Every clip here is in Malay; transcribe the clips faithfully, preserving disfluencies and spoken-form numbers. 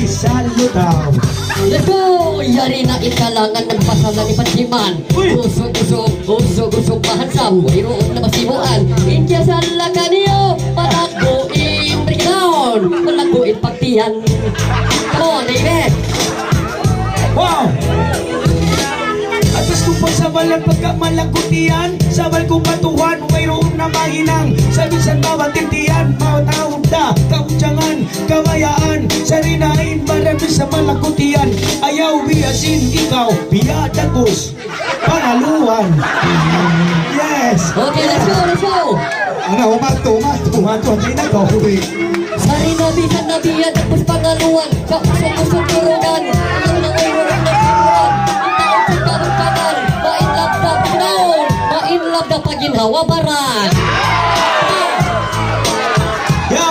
sa lutaw. Let's go! Yari na ikalangan ng pasala ni Panjiman. Usog-usog, usog-usog mahansam. Mayroon na masimuan. India sa lakaniyo. Palaguin, break down. Palaguin pagtiyan. Come on, David. Wow! Atas ko pa sa balang pagkamalagutian. Sabal ko patuhan, mayroon na mahinang. Sa bisan bawat tintiyan, mawatawag na kautsangan, kamayaan. Sarinain, marami sa malagutian. Ayaw biyasin, ikaw, biyadagos. Pangaluan. Yes! Okay, let's go, let's go! Ano, umato, umato, umato. Hindi na ko. Sarina bisan na biyadagos pangaluan. Sa usog-usog turunan. Ang mga mayroon na turunan. Mainlove na paginhawa baran. Yo!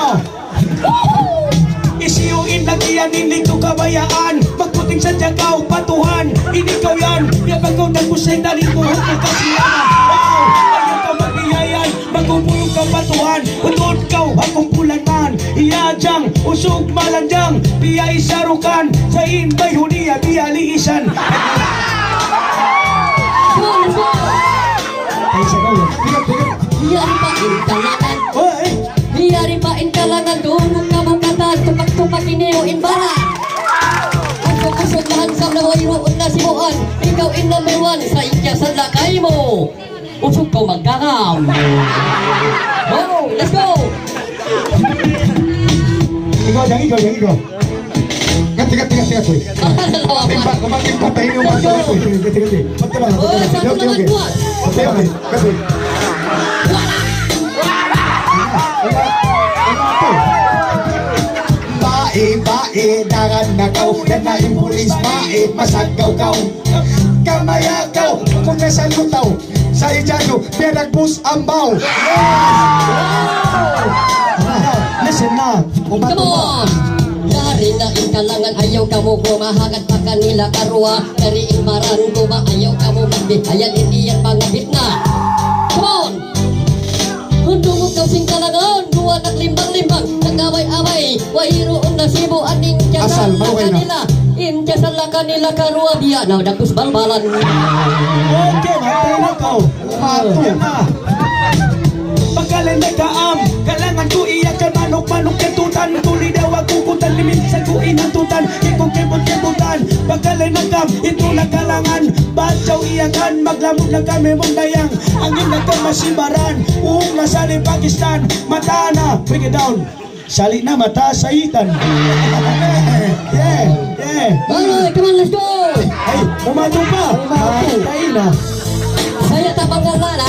Isiyuin lang iyan, hindi ko kabayaan. Magputing sa tiyagaw, patuhan. Hindi ko yan, yabagaw na kusay, dalhin mo hukong kasiyaman. Wow! Ayaw ka magbiyayan, magpupulong ka patuhan. Utod kaw, akong pulanan. Iyajang, usog malanjang. Biya isarukan, sa inbay huniya, biya liisan. Hiyari pa in kalangan. Hiyari pa in kalangan. Dumong kabukatan. Tupak-tupak iniyo in baran. Usog-usog mahansam na mayroon na simuan. Ikaw in number one sa India sa lakay mo. Usog ko magkakam. Oh, let's go. Ikaw, yang ikaw, yang ikaw. Ganti, ganti, ganti, ganti. Timpak, kumating patay yung mga ganti, ganti, ganti. Ganti lang, oh, satu lawan kuat. Ganti, ganti, ganti. Bae, bae, daran na kau. Yan na yung pulis, bae, masagaw kau. Kamaya kau, kung nasa lutaw. Sa idyano, pinagbus ambaw. Listen na, come on. Yari na in kalangan, ayaw ka mo kumahagat pa kanila karua. Dari in maran ko ba, ayaw ka mo magbihayan, hindi yan mga bitna. Come on! Hundungog daw sing kalangan, duwa naglimbang-limbang, nagaway-away, wairoon na sibo, aning tiyaga sa kanila. India sa kanila karua, biya na dakus balbalan. Okay, matay na kau. Matay na. Pagkalan na kaam, kalangan ko iyak ka manok-manok kentutan. Tuloy daw ako kutan, liminsan ko inantutan. Ikong kebot-kebutan, pagkalan na kam, ito na kalangan. Badyaw iyakan, maglamog na kami mong dayang. Angin na ka masibaran, uong nasali Pakistan. Mata na, break it down. Sali na mata sa itan. Yeah, yeah. Alright, come on, let's go! Ay, umato pa. Matay na. Saya tak pangalala.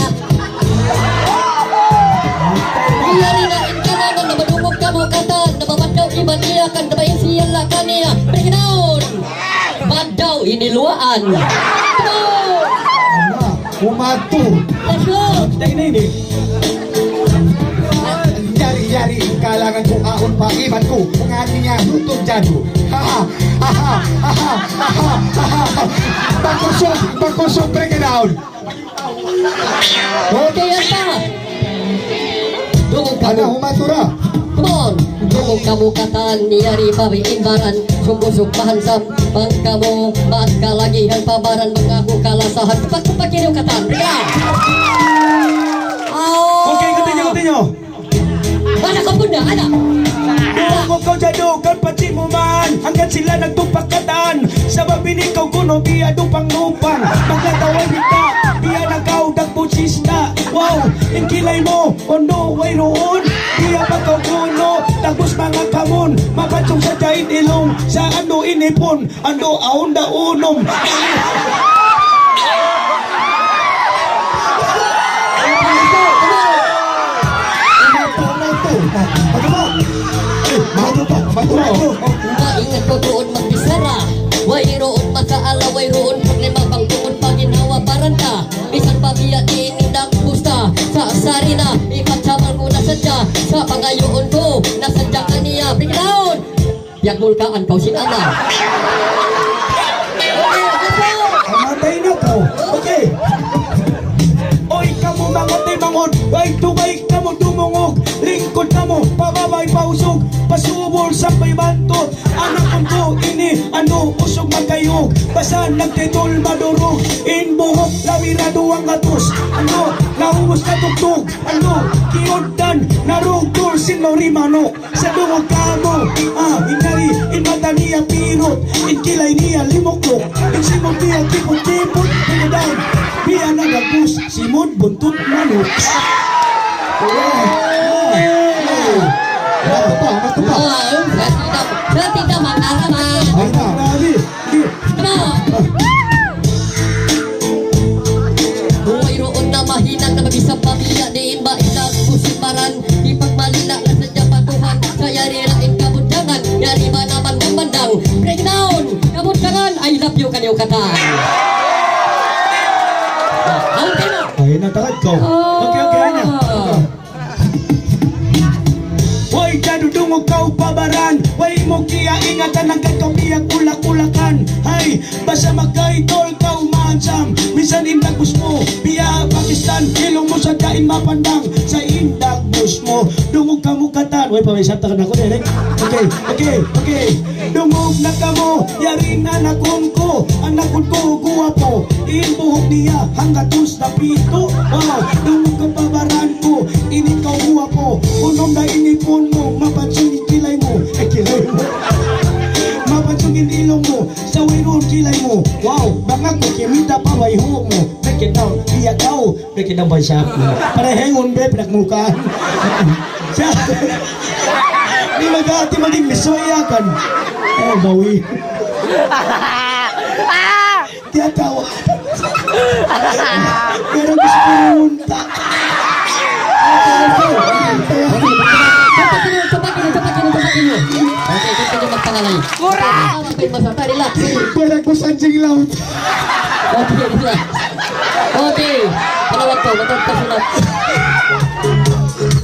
Yari na in kalangan, na madumog ka mo katan, na mabadaw iban iyakan, na bayan siya lakaniya. Break it down! Badaw iniluaan. Come on! Umato. Let's go! Tayo na ini. Yari-yari kalangan ko ahon pa iban ko. Kung ating niya lutog dyan. Haha, haha, haha, haha, haha. Pagkusog, pagkusog, break it down. Okay, yan pa! Dumog ka Ano, mo. umatura. Come on! Dumog ka mo katan, niyari pabi imbaran. Sumbusog mahansam, bangka mo, ba't kalagihan pabaran, mga kukalasahan. Tupak-tupak yun yung katan. Break down! Okay, continue, continue. Mana ka pun dah, anak? Kung kau jadukan pati mo man, hanggang sila nagtupakatan. Sa babini kau kuno, biya dupang lupang. Magkataway kita, biya na kau dagpuchista. Wow, inkilay mo, ondo way roon. Biya pa kau kuno, tagos mga kamon. Mapatsong sa jahit ilong, sa ando inipon, ando aon da unom. Maingat ko doon magbisara. Wayroon makaala, wayroon paglimang pang tuon paginawa paran ka. Bisan pabiya inindang gusta. Sa asari na, ipagsamal ko na sadya. Sa pangayoon ko, nasadya ka niya. Break it down! Biyak mulkaan kau si ama. Matay na kau. Okay. Oy, kamu mangatay mangon. Way tubay kamu dumungog. Lingkod kamu, pababay pausog. Pasubol sa may bantot. Anak kong ko ini ano usog magkayog basta nagtitol madurog in buhok lawirado ang atos ano naubos na tugtog ano kiundan narugtol sinorimano sa dungog kamo ah inari in mata niya pirot in kilay niya limuklok in simot niya tipot-tipot pinadaan biya nagagpus simot buntot manok. Bato pa, bato pa. Oh, berarti naman araman. Ay na. Mayroon na mahinang na mag-isang pamilya diin ba ilang pusiparan ipagmalila na sa patuhan kaya rirain kabundangan yari ba na bandang-bandang breakdown kabundangan I love you kanyo katan. Okay na. Ay natakad ko. Okay okay na. Way kadudungog kau pabaran way mo kiya ingatan ang kau biyak ulak-ulakan hay basta magkaitol kau mansam minsan indagos mo biya Pakistan ilong mo sa daing mapandang sa indagos mo dungog ka mo katan way pawisap ta ka na ko direk okay okay okay dungog na ka mo yari na nakon ko anak ko guwapo ibuhok niya hanggatos na pito wow dungog ka pabaran ko ini kau guwapo unom na inipon mo mapansungin kilay mo eh kilay mo mapansungin ilong mo sa wayron kilay mo wow baka ko kimita pa way huwag mo break it down iya kau break it down by siya para hengon be pinakmukaan siya di magati maging misoyakan eh bawi tiya tawa pero gusto ko munta Okay, kita coba pangalay. Murah. Okay, masata relax. Pwede ko sa anjing laut. Okay, relax. Okay. Palawat ko, matag pasunat.